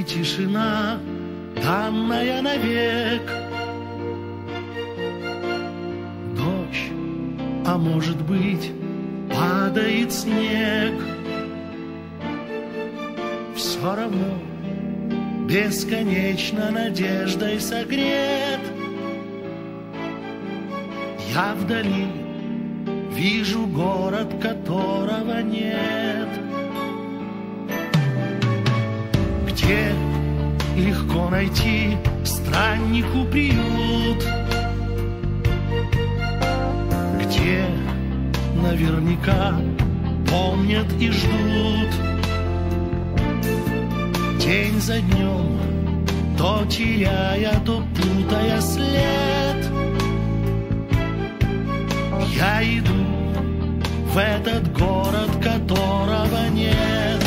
и тишина, данная навек. Дождь, а может быть, падает снег. Все равно бесконечно надеждой согрет. Я вдали вижу город, которого нет, где легко найти страннику приют, где наверняка помнят и ждут. День за днем, то теряя, то путая след, я иду в этот город, которого нет.